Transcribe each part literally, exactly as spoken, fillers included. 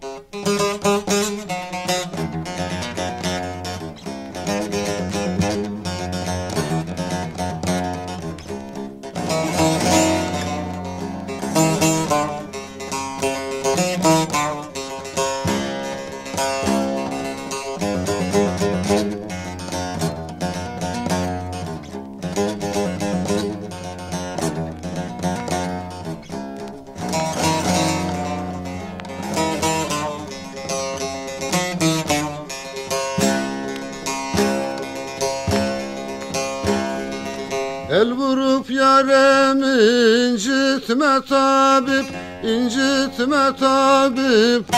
El vurup yaremi incitme tabip, incitme tabip.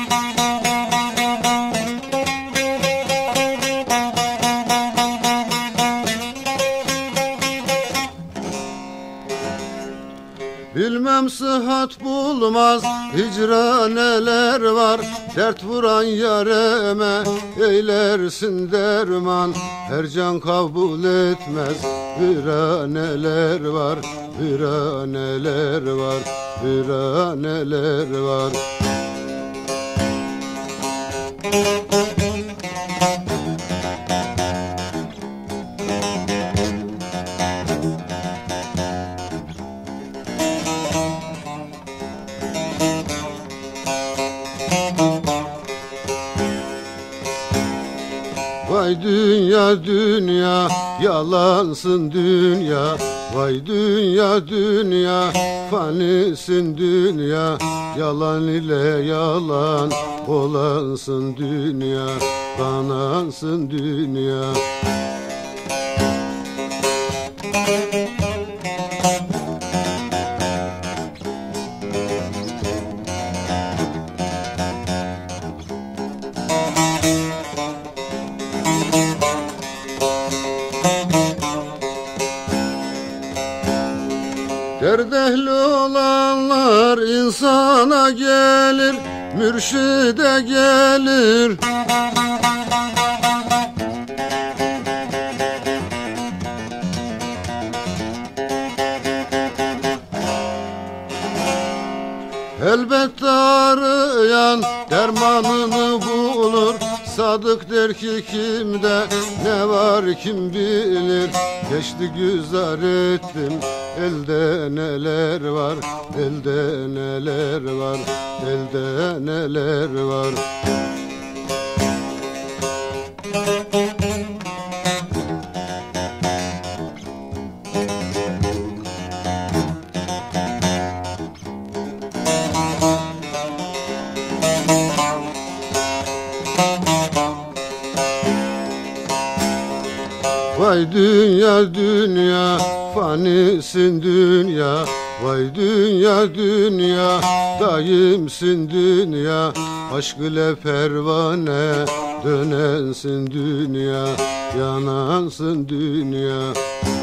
Bilmem sıhhat bulmaz, hicra neler var. Dert vuran yareme eylersin derman. Her can kabul etmez, viraneler var, viraneler var, viraneler var. Vay dünya dünya, yalansın dünya. Vay dünya dünya, fanisin dünya. Yalan ile yalan olansın dünya, kanansın dünya. Dert ehli olanlar insana gelir, mürşide gelir. Elbette arayan dermanını bulur. Sadık der ki kimde ne var kim bilir. Geçti güzar ettim, elde neler var, elde neler var, elde neler var. Vay dünya dünya, fanisin dünya. Vay dünya dünya, daimsin dünya. Aşk ile pervane dönensin dünya, yanansın dünya.